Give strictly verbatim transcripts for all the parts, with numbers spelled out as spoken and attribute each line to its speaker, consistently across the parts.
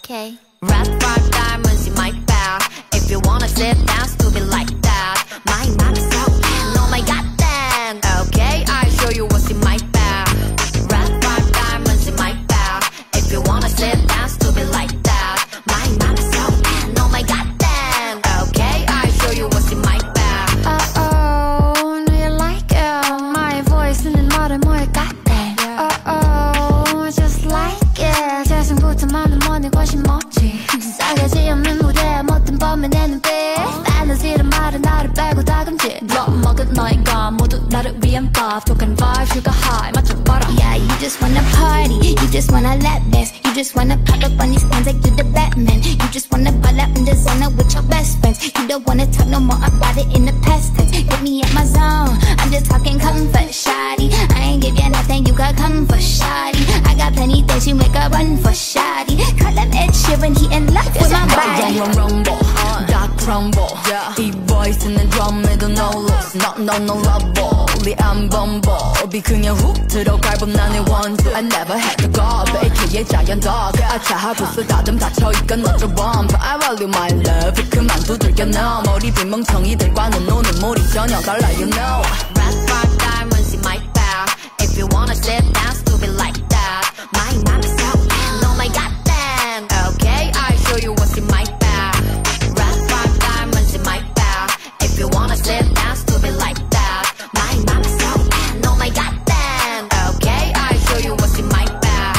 Speaker 1: Okay. Red five diamonds in my bag. If you wanna sit down, stupid like that. My mom is so bad. Oh my god, then. Okay, I'll show you what's in my bag. Red five diamonds in my bag. If you wanna sit down, stupid like that. My mom is so bad. Oh my god, then. Okay, I'll show you what's in my bag.
Speaker 2: Uh oh, do you like it? My voice in the mother, more got that. Uh oh, just like it. 재생부터 많은 money 관심 없지. 싸가지 없는 무대에 못된 범에 내 눈빛. fantasy란 말은 나를 빼고 다 금지. 먹은 너희가 모두 나를 위한 밥. 독한 vibe, sugar high 맞춰봐라.
Speaker 3: Yeah, you just wanna party, you just wanna lap dance, you just wanna pop up on these stands like you the Batman. You just wanna ball up in the zone with your best friends. You don't wanna talk no more about it in the past tense. Get me in my zone, I'm just talking comfort, shawty. I ain't give you nothing, you got comfort, shawty. I got plenty things you make a run for, shawty. Call him Ed Sheeran, he in love with my body.
Speaker 4: Young rumble, dark crumble. 이 voice는 drum에도 no loss, no no no rubble. 안 범벅이 그냥 훅 들어갈 법 나의 원수. I never had to go, 에이케이의 giant dog. 아차하고서 다듬 닫혀있건 너저 bump. I value my love, 그만 두들겨 너. 머리 빈 멍청이들과는 노는 물이 전혀 달라 you know.
Speaker 1: Red five diamonds in my bag. If you wanna sit down, stupid like that. My mom is so bad. Oh my god, then. Okay, I'll show you what's in my bag. Red five diamonds in my bag. If you wanna sit down, stupid like that. My mom is so bad. Oh my god, then. Okay, I'll show you what's in my bag.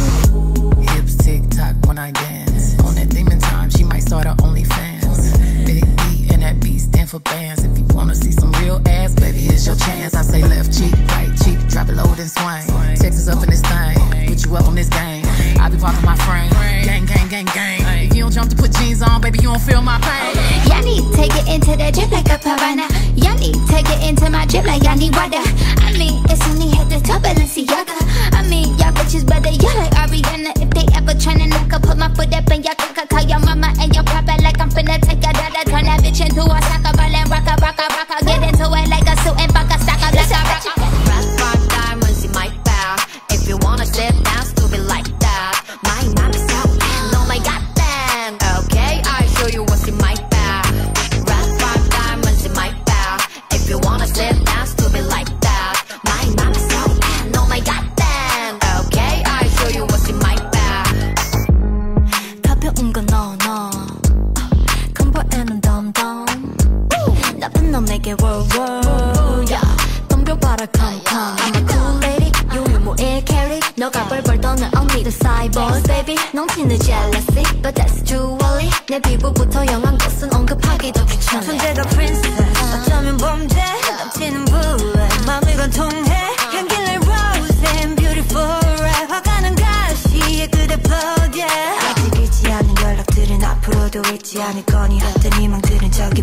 Speaker 5: Hips tick tock when I dance. On that demon time, she might start her OnlyFans. Big B and that B stand for bands. If you wanna see some real ass, baby, here's your chance. I say left cheek, right cheek, drop it low then swing. Texas up in this thing, put you up on this game. I be popping my frame, gang, gang, gang, gang. If you don't jump to put jeans on, baby, you don't feel my pain.
Speaker 3: Y'all need to take it into the drip like a piranha. Y'all need to take it into my drip like y'all need water. I mean, it's only head to toe Balenciaga. I mean, y'all bitches better, y'all like Ariana. If they ever tryna knock, I put my foot up in your cock. Call your mama and your papa like I'm finna take a dada. Turn that bitch into a soccer ball and rock a, rock a, rock a. Get into it like a suit and fuck a stock up like a rock a.
Speaker 1: Red five diamonds in my bag. If you wanna sit down, stupid like that. My mom is so bad. Oh my god, then. Okay, I'll show you what's in my bag. Red five diamonds in my bag. If you wanna sit down, stupid like that. My mom is so bad. Oh my god, then. Okay, I'll show you what's in my bag.
Speaker 2: 가벼운 건 너, 너. 컴보에는 덤덤. 나쁜 놈 내게 world, world. Yeah. 덤벼봐라, come, come. I'm a cool lady. 유일무이의 carry. 너가 벌벌 떠는 only the side boss, baby. 넘치는 jealousy, but that's too early. 내 피부부터 영한 것은 언급하기도 귀찮아.
Speaker 6: 존재가 princess, 어쩌면 범죄. 넘치는 bullet, 마음을 관통해. 향기 like rose and beautiful red. 화가는 가시에 그대 blood, yeah. 아직 잊지 않은 연락들은 앞으로도 잊지 않을 거니. 헛된 희망들은 적은